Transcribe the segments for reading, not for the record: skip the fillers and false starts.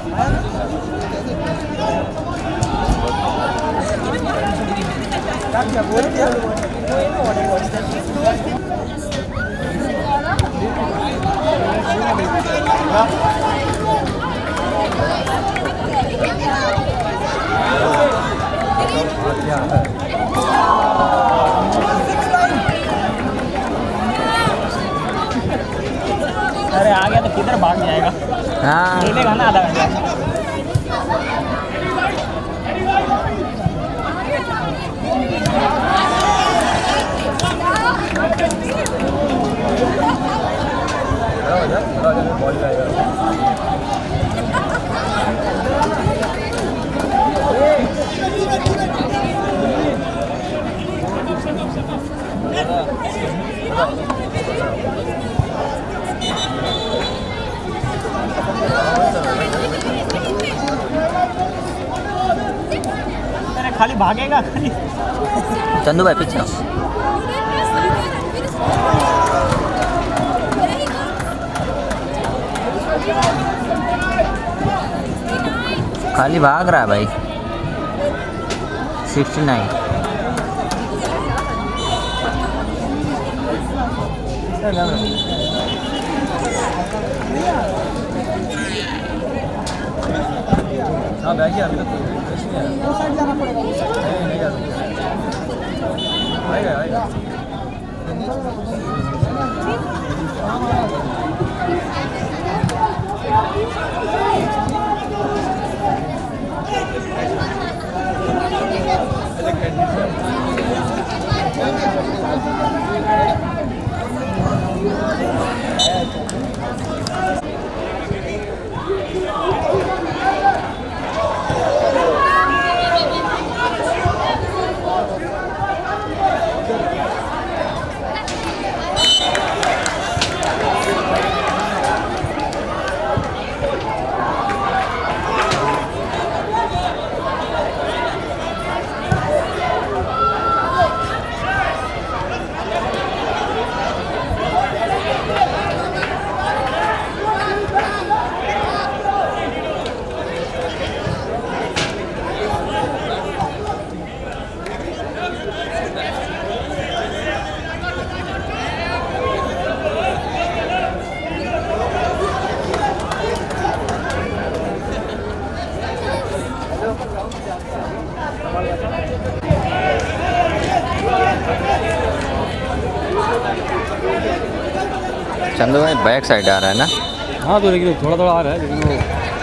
अरे आ गया तो किधर भाग जाएगा। हाँ खेलेगा ना आधा घंटा। खाली भागेगा खाली। चंदू भाई पीछे खाली भाग रहा है भाई। 69 हाँ बैग अभी तक जाना पड़ेगा। नहीं जा सकते। आएगा चंदू भाई बैक साइड आ रहा है ना। हाँ तो लेकिन थोड़ा थोड़ा आ रहा है लेकिन वो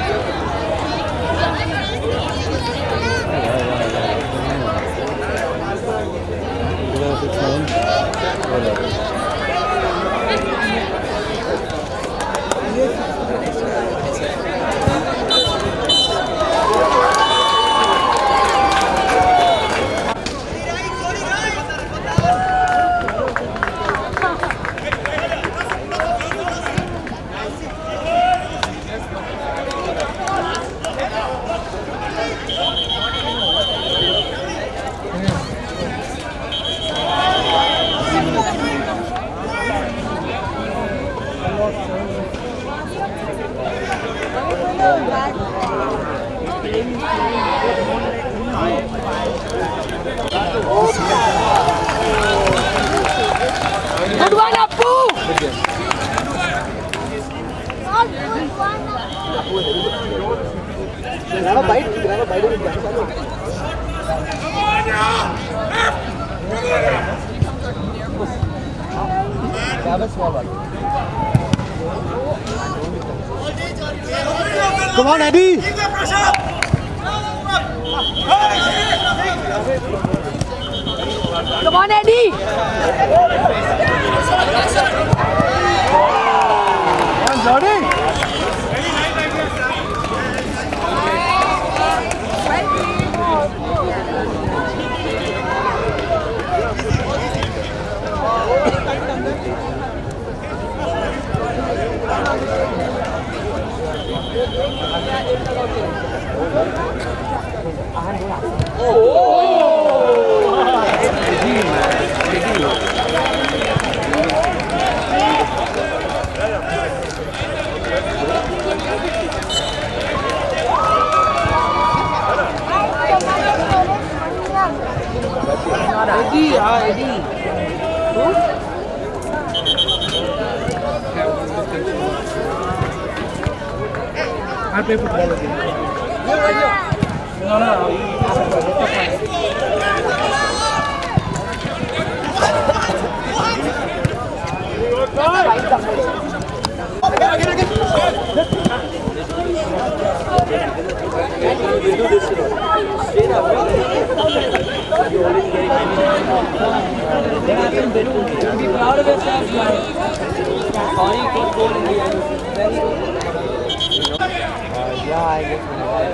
Good one, Appu! Grab a bite of it. Grab a small one. Come on, Eddie! Come on, Eddie! Come on, Jordy! I play football again. Be proud of yourself, man. Sorry, good goal in the end. Very good. Yeah, I guess.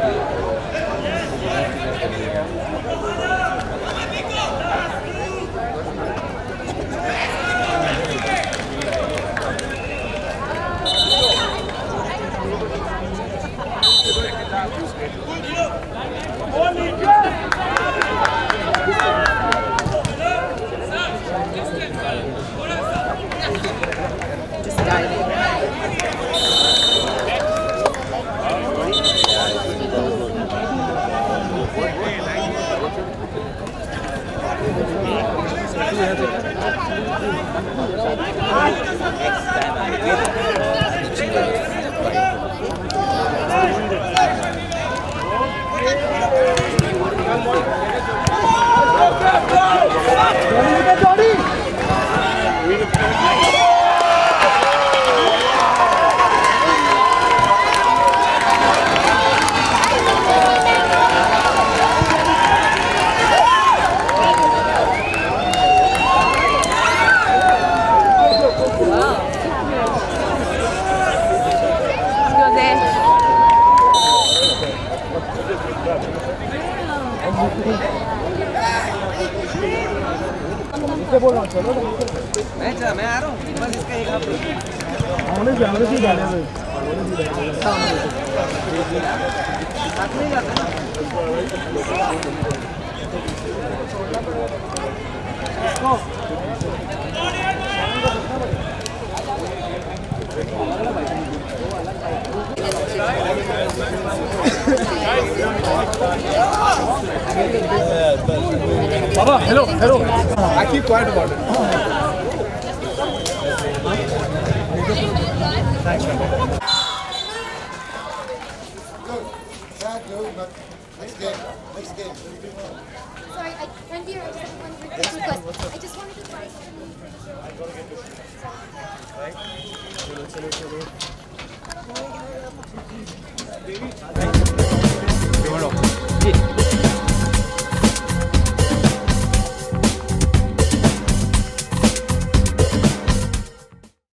इससे बोल रहा हूँ चलो मैं आ रहा हूँ बस इसका एक हफ्ते हमने जाने से जाने में साथ में जाते हैं Baba, hello. I keep quiet about it. Thanks, man. Next game. Sorry, Ranveer, I just wanted to request. I just wanted to try something for the show. Right?